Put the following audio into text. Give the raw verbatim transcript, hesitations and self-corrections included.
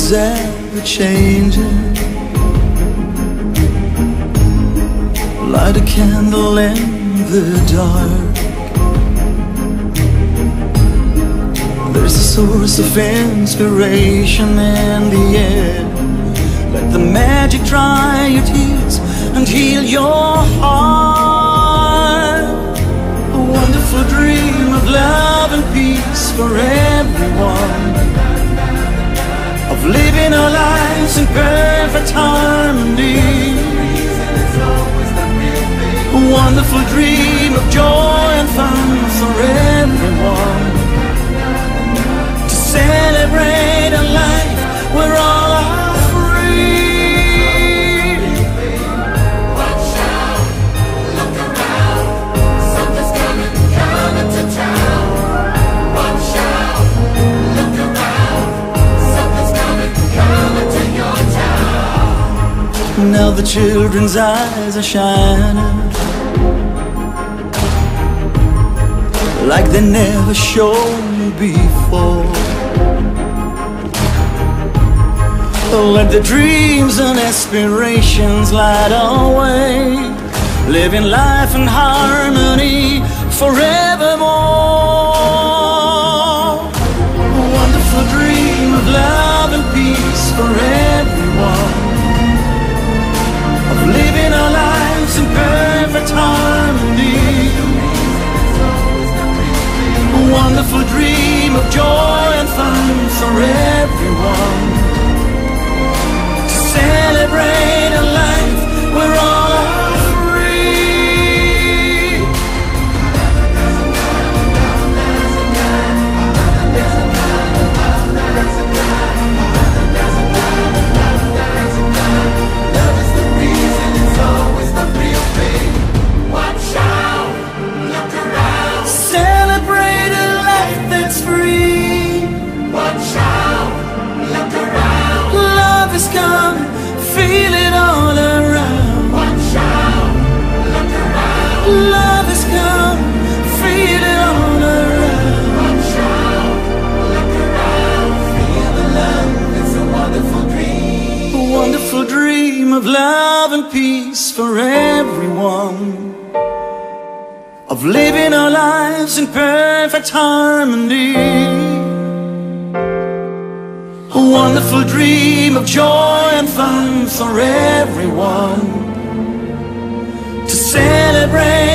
is ever changing. Light a candle in the dark. There's a source of inspiration in the air. Let the magic dry your tears and heal your heart. A wonderful dream of love and peace for everyone, of living our lives in perfect harmony. A wonderful dream of joy and fun for everyone, to celebrate a life where all are free. Watch out, look around, something's coming, coming to town. Watch out, look around, something's coming, coming to your town. Now the children's eyes are shining like they never shone before. Let the dreams and aspirations light our way, living life in harmony forevermore. A wonderful dream of love and peace for everyone, of living our lives in perfect harmony. A wonderful dream of joy and fun for everyone, to celebrate a life where all are free. Love is the reason, it's always the real thing. Watch out, look around, Celebrate a life that's free. watch out, look around, Love is coming, feel it all around. watch out, look around, Love is coming, feel it all around. watch out, look around, feel the love, it's a wonderful dream. A wonderful dream of love and peace for everyone, of living our lives in perfect harmony. A wonderful dream of joy and fun for everyone, to celebrate